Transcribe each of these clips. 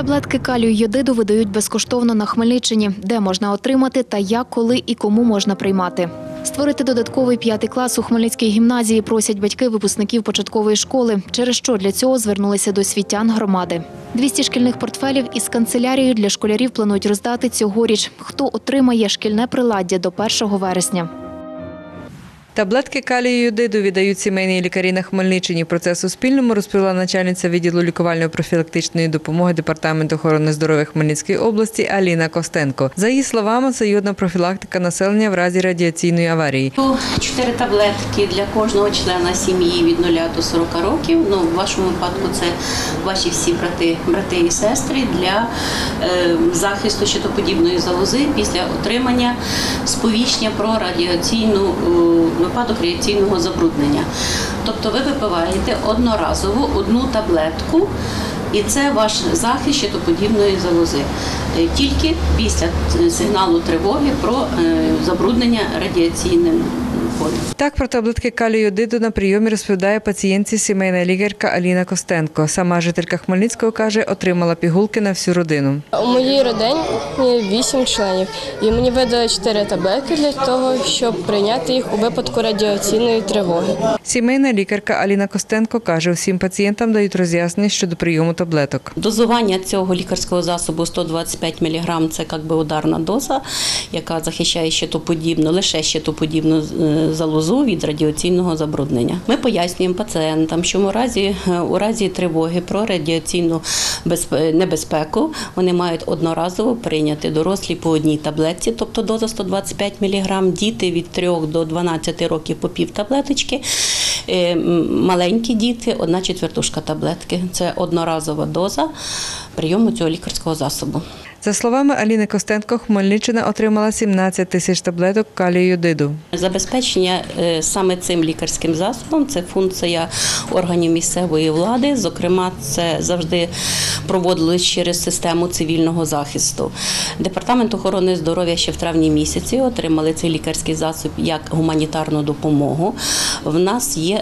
Таблетки калію йодиду видають безкоштовно на Хмельниччині. Де можна отримати та як, коли і кому можна приймати. Створити додатковий 5-й клас у Хмельницькій гімназії просять батьки випускників початкової школи, через що для цього звернулися до освітян громади. 200 шкільних портфелів із канцелярією для школярів планують роздати цьогоріч. Хто отримає шкільне приладдя до 1 вересня. Таблетки калію йодиду віддають сімейні лікарі на Хмельниччині. Про це Суспільному розповіла начальниця відділу лікувально-профілактичної допомоги Департаменту охорони здоров'я Хмельницької області Аліна Костенко. За її словами, це йодна профілактика населення в разі радіаційної аварії. 4 таблетки для кожного члена сім'ї від 0 до 40 років. В вашому випадку це ваші всі брати і сестри для захисту щитоподібної залози після отримання сповіщення про випадок радіаційного забруднення. Тобто ви випиваєте одноразово одну таблетку, і це ваш захист щитоподібної залози. Тільки після сигналу тривоги про забруднення радіаційним полем. Так про таблетки калію йодиду на прийомі розповідає пацієнтці сімейна лікарка Аліна Костенко. Сама жителька Хмельницького, каже, отримала пігулки на всю родину. У моїй родині 8 членів, і мені видали 4 таблетки для того, щоб прийняти їх у випадку радіаційної тривоги. Сімейна лікарка Аліна Костенко каже, всім пацієнтам дають роз'яснення щодо прийому таблеток. Дозування цього лікарського засобу 125 мг – це ударна доза, яка захищає лише щитоподібну залозу від радіаційного забруднення. Ми пояснюємо пацієнтам, що у разі тривоги про радіаційну небезпеку вони мають одноразово прийняти дорослі по одній таблетці, тобто доза 125 мг, діти від 3 до 12 років по пів таблеточки, маленькі діти – 1/4 таблетки. Це одноразова доза прийому цього лікарського засобу. За словами Аліни Костенко, Хмельниччина отримала 17 тисяч таблеток калію йодиду. Забезпечення саме цим лікарським засобом – це функція органів місцевої влади. Зокрема, це завжди проводилось через систему цивільного захисту. Департамент охорони здоров'я ще в травні місяці отримали цей лікарський засіб як гуманітарну допомогу. В нас є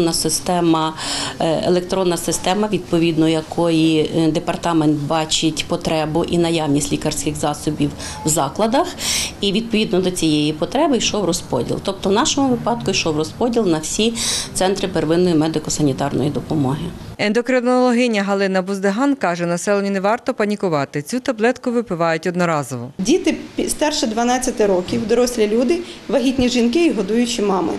електронна система, відповідно якої департамент бачить потребу і наявність лікарських засобів в закладах, і відповідно до цієї потреби йшов розподіл. Тобто в нашому випадку йшов розподіл на всі центри первинної медико-санітарної допомоги. Ендокринологиня Галина Буздеган каже, населенню не варто панікувати. Цю таблетку випивають одноразово. Діти старше 12 років, дорослі люди, вагітні жінки і годуючі мами.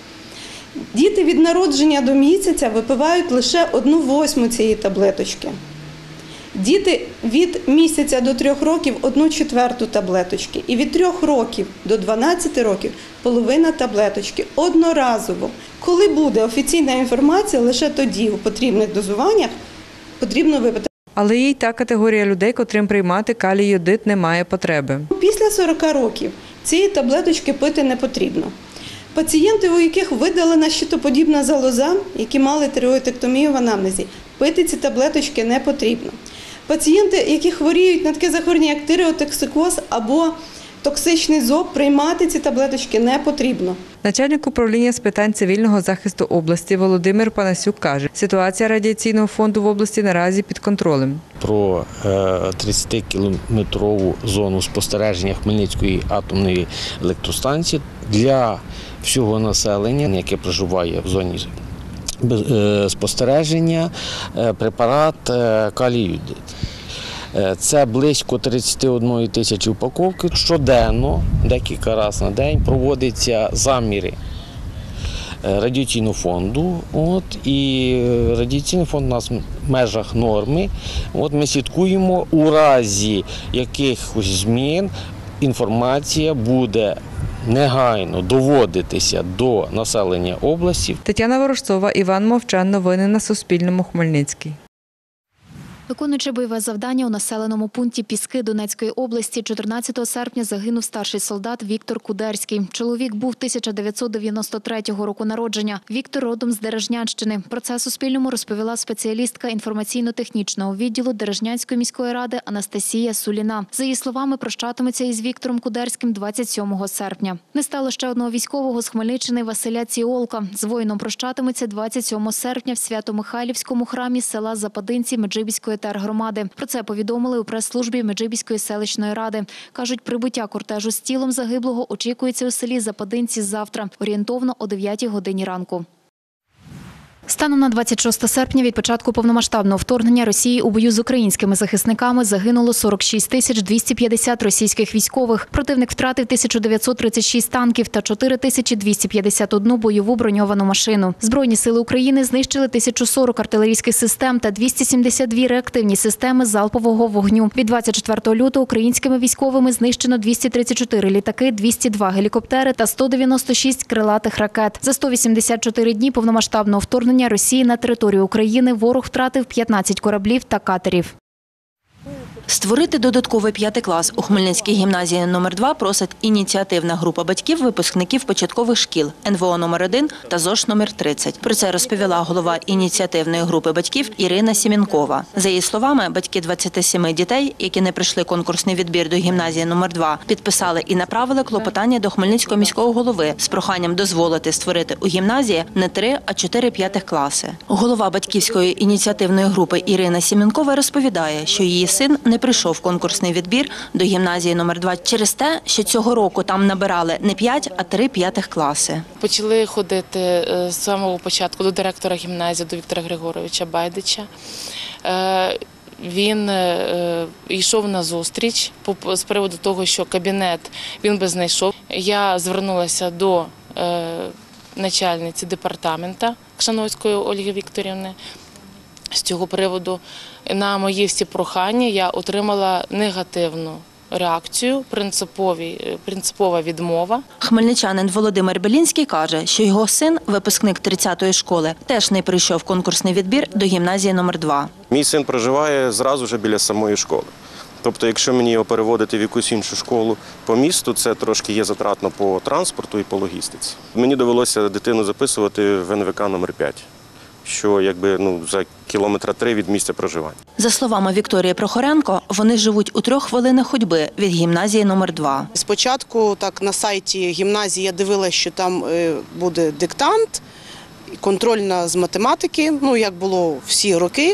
Діти від народження до місяця випивають лише 1/8 цієї таблеточки. Діти від місяця до 3 років – 1/4 таблеточки. І від 3 років до 12 років – половина таблеточки. Одноразово. Коли буде офіційна інформація, лише тоді у потрібних дозуваннях потрібно випити. Але є й та категорія людей, котрим приймати калій йодид немає потреби. Після 40 років цієї таблеточки пити не потрібно. Пацієнти, у яких видалена щитоподібна залоза, які мали тиреоїдектомію в анамнезі, пити ці таблеточки не потрібно. Пацієнти, які хворіють на таке захворювання, як тиреотоксикоз або токсичний зоб, приймати ці таблеточки не потрібно. Начальник управління з питань цивільного захисту області Володимир Панасюк каже, ситуація радіаційного фонду в області наразі під контролем. Про 30-кілометрову зону спостереження Хмельницької атомної електростанції для всього населення, яке проживає в зоні спостереження, препарат калій йодид. Це близько 31 тисячі упаковки. Щоденно, декілька разів на день, проводяться заміри радіаційного фонду. І радіаційний фонд у нас в межах норми. Ми слідкуємо, у разі якихось змін інформація буде негайно доводитися до населення області. Тетяна Ворожцова, Іван Мовчан. Новини на Суспільному. Хмельницький. Виконуючи бойове завдання у населеному пункті Піски Донецької області, 14 серпня загинув старший солдат Віктор Кудерський. Чоловік був 1993 року народження. Віктор родом з Деражнянщини. Про це Суспільному розповіла спеціалістка інформаційно-технічного відділу Деражнянської міської ради Анастасія Суліна. За її словами, прощатиметься із Віктором Кудерським 27 серпня. Не стало ще одного військового з Хмельниччини Василя Ціолка. З воїном прощатиметься 27 серпня в Свято-Михайлівському храмі села Западинці Меджибіської тергромади. Про це повідомили у прес-службі Меджибіської селищної ради. Кажуть, прибуття кортежу з тілом загиблого очікується у селі Западинці завтра, орієнтовно о 9 годині ранку. Станом на 26 серпня від початку повномасштабного вторгнення Росії у бою з українськими захисниками загинуло 46 250 російських військових. Противник втратив 1936 танків та 4251 бойову броньовану машину. Збройні сили України знищили 1040 артилерійських систем та 272 реактивні системи залпового вогню. Від 24 лютого українськими військовими знищено 234 літаки, 202 гелікоптери та 196 крилатих ракет. За 184 дні повномасштабного вторгнення Росії на територію України ворог втратив 15 кораблів та катерів. Створити додатковий 5 клас у Хмельницькій гімназії номер 2 просить ініціативна група батьків випускників початкових шкіл НВО номер 1 та ЗОШ номер 30. Про це розповіла голова ініціативної групи батьків Ірина Сімінкова. За її словами, батьки 27 дітей, які не пройшли конкурсний відбір до гімназії номер 2, підписали і направили клопотання до Хмельницького міського голови з проханням дозволити створити у гімназії не 3, а 4 5 класи. Голова батьківської ініціативної групи Ірина Сімінкова розповідає, що її син не прийшов конкурсний відбір до гімназії номер 2 через те, що цього року там набирали не 5, а 3 5 класи. Почали ходити з самого початку до директора гімназії, до Віктора Григоровича Байдича. Він йшов на зустріч з приводу того, що кабінет він би знайшов. Я звернулася до начальниці департамента Кшановської Ольги Вікторівни. З цього приводу на мої всі прохання я отримала негативну реакцію, принципова відмова. Хмельничанин Володимир Белінський каже, що його син, випускник 30-ї школи, теж не прийшов конкурсний відбір до гімназії номер 2. Мій син проживає зразу ж біля самої школи. Тобто, якщо мені його переводити в якусь іншу школу по місту, це трошки є затратно по транспорту і по логістиці. Мені довелося дитину записувати в НВК номер 5. Що за кілометра 3 від місця проживання. За словами Вікторії Прохоренко, вони живуть у 3 хвилинах ходьби від гімназії номер 2. Спочатку на сайті гімназії я дивилася, що там буде диктант, контрольна з математики, як було всі роки.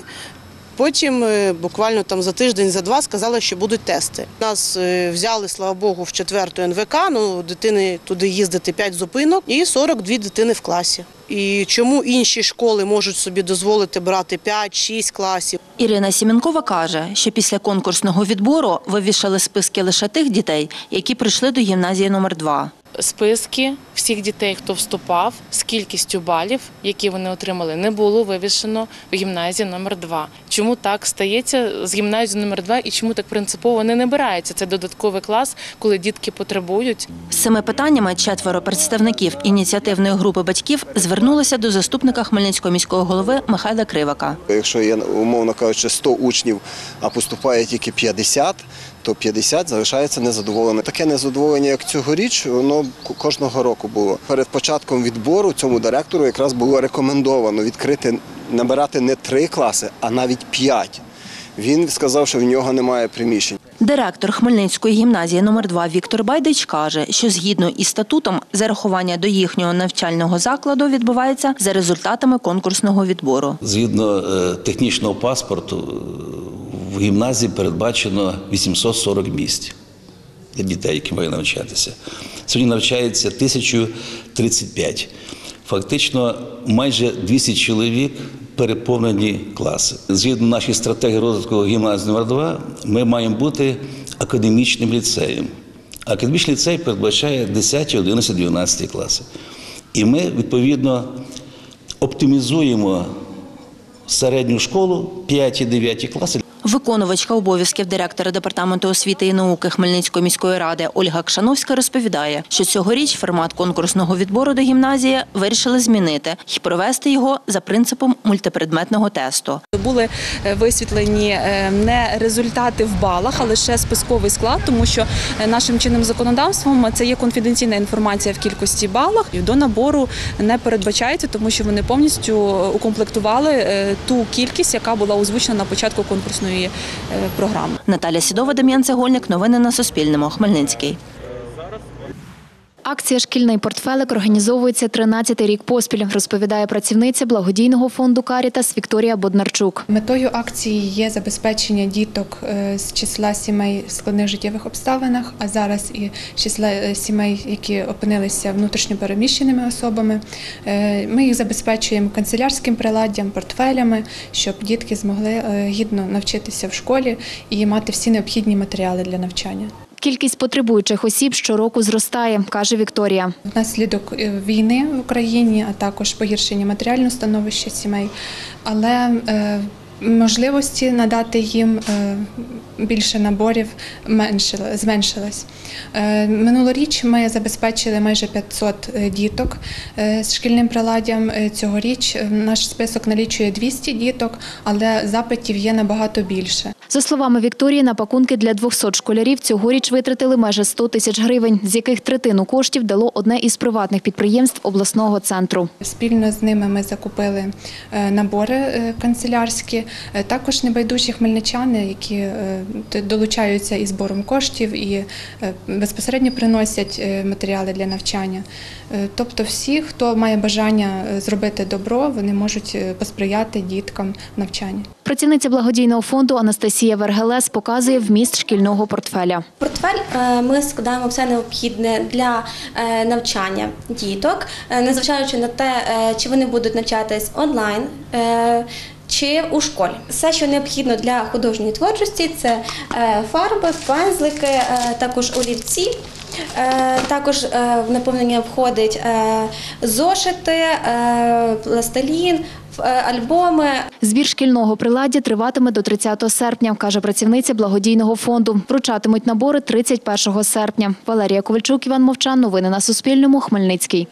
Потім буквально за тиждень, за 2 сказали, що будуть тести. Нас взяли, слава Богу, в 4-ту НВК, дитини туди їздити 5 зупинок і 42 дитини в класі. І чому інші школи можуть собі дозволити брати 5-6 класів? Ірина Сімінкова каже, що після конкурсного відбору вивішали списки лише тих дітей, які прийшли до гімназії номер 2. Списки всіх дітей, хто вступав, з кількістю балів, які вони отримали, не було вивішено в гімназії номер 2. Чому так стається з гімназією номер 2 і чому так принципово не набирається? Це додатковий клас, коли дітки потребують. З цими питаннями 4 представників ініціативної групи батьків звернулися до заступника Хмельницького міського голови Михайла Кривака. Якщо є, умовно кажучи, 100 учнів, а поступає тільки 50, то 50 залишається незадоволеним. Таке незадоволення, як цьогоріч, воно кожного року було. Перед початком відбору цьому директору якраз було рекомендовано набирати не 3 класи, а навіть 5. Він сказав, що в нього немає приміщень. Директор Хмельницької гімназії номер 2 Віктор Байдич каже, що згідно із статутом зарахування до їхнього навчального закладу відбувається за результатами конкурсного відбору. Згідно технічного паспорту в гімназії передбачено 840 місць для дітей, які мають навчатися. Сьогодні навчається 1035. Фактично майже 200 чоловік переповнені класи. Згідно нашої стратегії розвитку гімназії номер 2, ми маємо бути академічним ліцеєм. Академічний ліцей передбачає 10, 11, 12 класи. І ми, відповідно, оптимізуємо середню школу, 5-9 класи. Виконувачка обов'язків директора Департаменту освіти і науки Хмельницької міської ради Ольга Кшановська розповідає, що цьогоріч формат конкурсного відбору до гімназії вирішили змінити і провести його за принципом мультипредметного тесту. Були висвітлені не результати в балах, а лише списковий склад, тому що нашим чинним законодавством це є конфіденційна інформація в кількості балах. До набору не передбачається, тому що вони повністю укомплектували ту кількість, яка була озвучена на початку конкурсної програми. Наталя Сідова, Дем'ян Цегольник. Новини на Суспільному. Хмельницький. Акція «Шкільний портфелик» організовується 13-й рік поспіль, розповідає працівниця благодійного фонду «Карітас» Вікторія Боднарчук. Метою акції є забезпечення діток з числа сімей в складних життєвих обставинах, а зараз і з числа сімей, які опинилися внутрішньо переміщеними особами. Ми їх забезпечуємо канцелярським приладдям, портфелями, щоб дітки змогли гідно навчитися в школі і мати всі необхідні матеріали для навчання. Кількість потребуючих осіб щороку зростає, каже Вікторія. Внаслідок війни в Україні, а також погіршення матеріального становища сімей, але можливості надати їм більше наборів зменшилось. Минулоріч ми забезпечили майже 500 діток з шкільним приладдям. Цьогоріч наш список налічує 200 діток, але запитів є набагато більше. За словами Вікторії, на пакунки для 200 школярів цьогоріч витратили майже 100 тисяч гривень, з яких третину коштів дало одне із приватних підприємств обласного центру. Спільно з ними ми закупили набори канцелярські. Також небайдужі хмельничани, які долучаються із збором коштів і безпосередньо приносять матеріали для навчання. Тобто всі, хто має бажання зробити добро, вони можуть посприяти діткам в навчанні. Працівниця благодійного фонду Анастасія Вергелес показує вміст шкільного портфеля. Портфель ми складаємо все необхідне для навчання діток, незважаючи на те, чи вони будуть навчатись онлайн, чи у школі. Все, що необхідно для художньої творчості, це фарби, пензлики, також олівці. Також в наповнення входить зошити, пластилін, альбоми. Збір шкільного приладдя триватиме до 30 серпня, каже працівниця благодійного фонду. Вручатимуть набори 31 серпня. Валерія Ковальчук, Іван Мовчан. Новини на Суспільному. Хмельницький.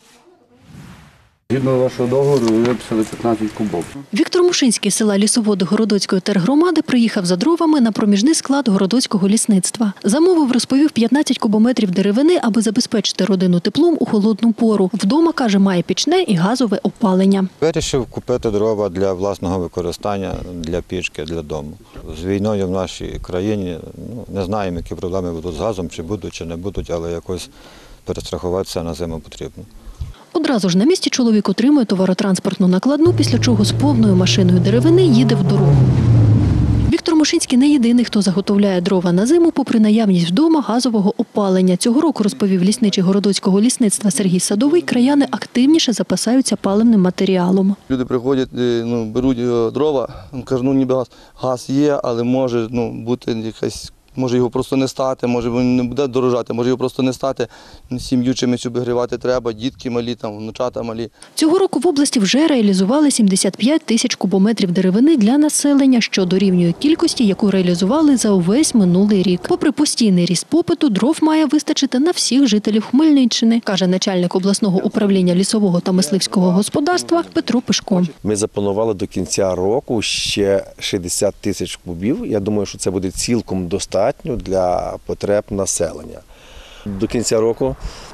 Згідно вашого договору, ви виписали 15 кубов. Віктор Мушинський з села Лісоводи Городоцької тергромади приїхав за дровами на проміжний склад городоцького лісництва. Замовив, розповів, 15 кубометрів деревини, аби забезпечити родину теплом у холодну пору. Вдома, каже, має пічне і газове опалення. Вирішив купити дрова для власного використання, для пічки, для дому. З війною в нашій країні не знаємо, які проблеми будуть з газом, чи будуть, чи не будуть, але якось перестрахуватися на зиму потрібно. Одразу ж на місці чоловік отримує товаротранспортну накладну, після чого з повною машиною деревини їде в дорогу. Віктор Мушинський не єдиний, хто заготовляє дрова на зиму, попри наявність вдома газового опалення. Цього року, розповів лісничий Городоцького лісництва Сергій Садовий, краяни активніше запасаються паливним матеріалом. Люди приходять, беруть дрова, кажуть, ніби газ є, але може бути якась... Може його просто не стати, може він не буде дорожати, може його просто не стати. Сім'ю чимось обігрівати треба, дітки малі, внучата малі. Цього року в області вже реалізували 75 тисяч кубометрів деревини для населення, що дорівнює кількості, яку реалізували за увесь минулий рік. Попри постійний ріст попиту, дров має вистачити на всіх жителів Хмельниччини, каже начальник обласного управління лісового та мисливського господарства Петро Пишко. Ми запланували до кінця року ще 60 тисяч кубів. Я думаю, що це буде цілком достатньо для потреб населення. До кінця року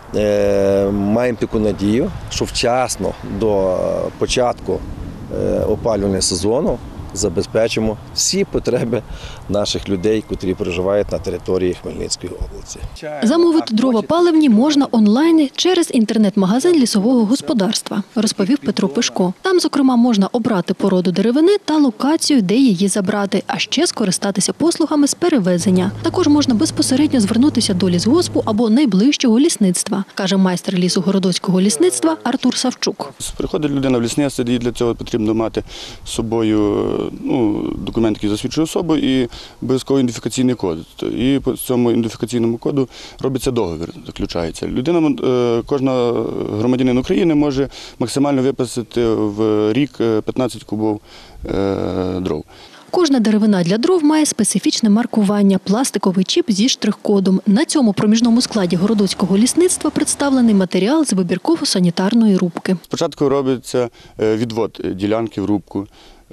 маємо таку надію, що вчасно до початку опалювального сезону забезпечимо всі потреби наших людей, котрі проживають на території Хмельницької області. Замовити дрова паливні можна онлайн через інтернет-магазин лісового господарства, розповів Петро Пишко. Там, зокрема, можна обрати породу деревини та локацію, де її забрати, а ще скористатися послугами з перевезення. Також можна безпосередньо звернутися до лісгоспу або найближчого лісництва, каже майстер лісу Городоцького лісництва Артур Савчук. Приходить людина в лісництво, і для цього потрібно мати з собою документ, який засвідчує особу, і обов'язково ідентифікаційний код. І по цьому ідентифікаційному коду робиться договір, заключається. Людина, кожна громадянин України може максимально виписати в рік 15 кубів дров. Кожна деревина для дров має специфічне маркування – пластиковий чіп зі штрих-кодом. На цьому проміжному складі Городоцького лісництва представлений матеріал з вибірково-санітарної рубки. Спочатку робиться відвод ділянки в рубку,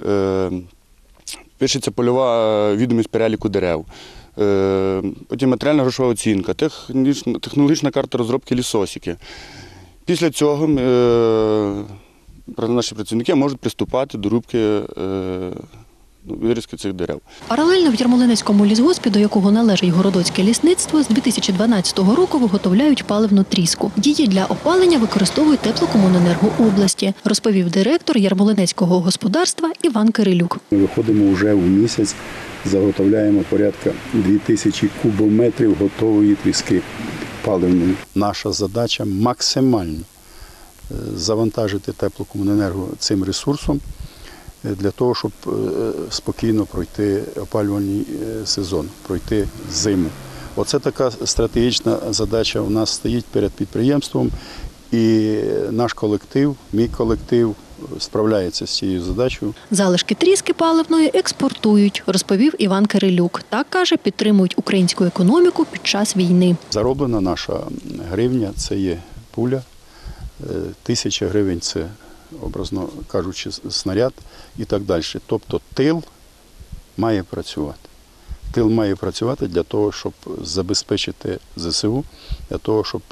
пишеться польова відомість переліку дерев, потім матеріально-грошова оцінка, технологічна карта розробки лісосіки. Після цього наші працівники можуть приступати до рубки вирізки цих дерев. Паралельно в Ярмолинецькому лісгоспі, до якого належить Городоцьке лісництво, з 2012 року виготовляють паливну тріску. Її для опалення використовують Теплокомуненерго області, розповів директор Ярмолинецького господарства Іван Кирилюк. Ми виходимо вже в місяць, заготовляємо порядка 2000 кубометрів готової тріски паливної. Наша задача максимально завантажити Теплокомуненерго цим ресурсом для того, щоб спокійно пройти опалювальний сезон, пройти зиму. Оце така стратегічна задача у нас стоїть перед підприємством, і наш колектив, мій колектив, справляється з цією задачею. Залишки тріски паливної експортують, розповів Іван Кирилюк. Так, каже, підтримують українську економіку під час війни. Зароблена наша гривня – це є пуля, 1000 гривень – це, образно кажучи, снаряд і так далі. Тобто тил має працювати. Тил має працювати для того, щоб забезпечити ЗСУ, для того, щоб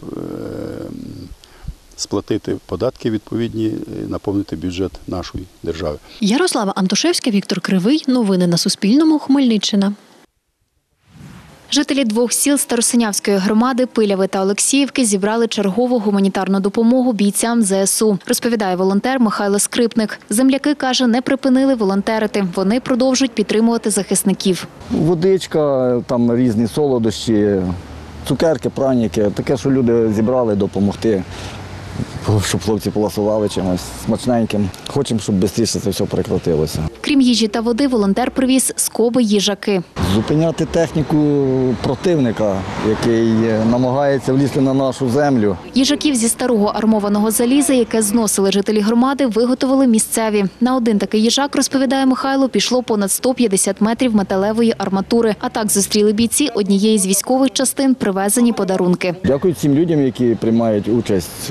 сплатити податки відповідні, наповнити бюджет нашої держави. Ярослава Антошевська, Віктор Кривий. Новини на Суспільному. Хмельниччина. Жителі двох сіл Старосинявської громади Пиляви та Олексіївки зібрали чергову гуманітарну допомогу бійцям ЗСУ, розповідає волонтер Михайло Скрипник. Земляки, каже, не припинили волонтерити. Вони продовжують підтримувати захисників. Водичка, там різні солодощі, цукерки, праніки. Таке, що люди зібрали допомогти, щоб хлопці поласували чимось смачненьким. Хочемо, щоб швидше це все прекратилося. Крім їжі та води, волонтер привіз скоби їжаки. Зупиняти техніку противника, який намагається влізти на нашу землю. Їжаків зі старого армованого заліза, яке зносили жителі громади, виготовили місцеві. На один такий їжак, розповідає Михайло, пішло понад 150 метрів металевої арматури. А так зустріли бійці однієї з військових частин привезені подарунки. Дякую всім людям, які приймають участь.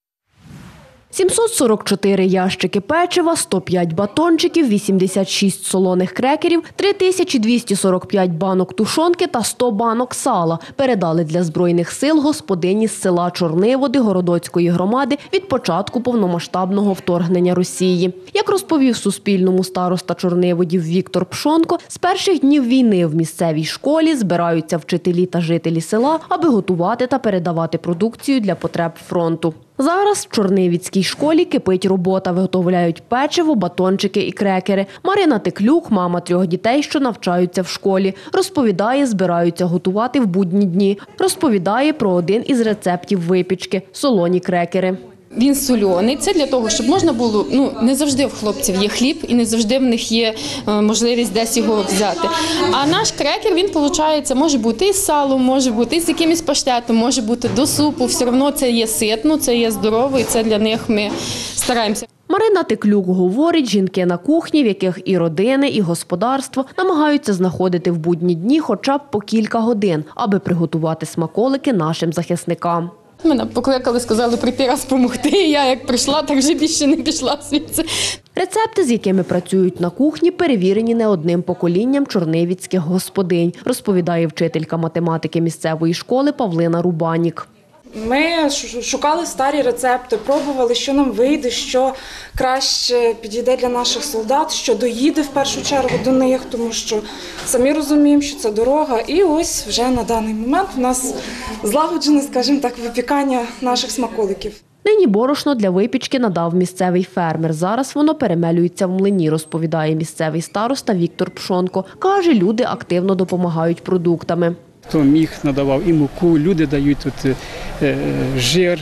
744 ящики печива, 105 батончиків, 86 солоних крекерів, 3245 банок тушонки та 100 банок сала передали для Збройних сил господині з села Чорниводи Городоцької громади від початку повномасштабного вторгнення Росії. Як розповів Суспільному староста Чорниводів Віктор Пшонко, з перших днів війни в місцевій школі збираються вчителі та жителі села, аби готувати та передавати продукцію для потреб фронту. Зараз в Чорнивідській школі кипить робота, виготовляють печиво, батончики і крекери. Марина Теклюк, мама 3 дітей, що навчаються в школі. Розповідає, збираються готувати в будні дні. Розповідає про один із рецептів випічки – солоні крекери. Він сольоний. Це для того, щоб можна було, не завжди в хлопців є хліб і не завжди в них є можливість десь його взяти. А наш крекер, він, виходить, може бути із салом, може бути із якимось паштетом, може бути до супу. Все одно це є ситно, це є здорово і це для них ми стараємося. Марина Теклюк говорить, жінки на кухні, в яких і родини, і господарство, намагаються знаходити в будні дні хоча б по кілька годин, аби приготувати смаколики нашим захисникам. Мене покликали, сказали прийти раз допомогти, і я як прийшла, так вже більше не пішла звідси. Рецепти, з якими працюють на кухні, перевірені не одним поколінням чорнивідських господинь, розповідає вчителька математики місцевої школи Павлина Рубанік. Ми шукали старі рецепти, пробували, що нам вийде, що краще підійде для наших солдат, що доїде в першу чергу до них, тому що самі розуміємо, що це дорога. І ось вже на даний момент у нас злагоджене, скажімо так, випікання наших смаколиків. Нині борошно для випічки надав місцевий фермер. Зараз воно перемелюється в млині, розповідає місцевий староста Віктор Пшонко. Каже, люди активно допомагають продуктами. Хто міг, надавав і муку, люди дають тут жир,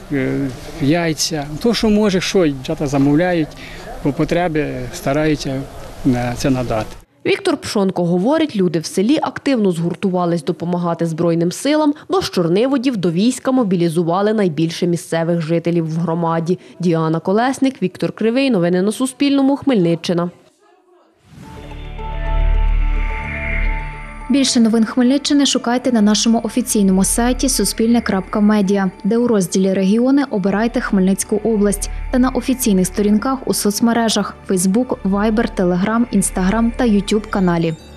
яйця. То, що може, що дівчата замовляють, по потребі стараються це надати. Віктор Пшонко говорить, люди в селі активно згуртувались допомагати Збройним силам, бо з Чорниводів до війська мобілізували найбільше місцевих жителів в громаді. Діана Колесник, Віктор Кривий. Новини на Суспільному. Хмельниччина. Більше новин Хмельниччини шукайте на нашому офіційному сайті suspilne.media, де у розділі «Регіони» обирайте Хмельницьку область та на офіційних сторінках у соцмережах – Facebook, Viber, Telegram, Instagram та YouTube каналі.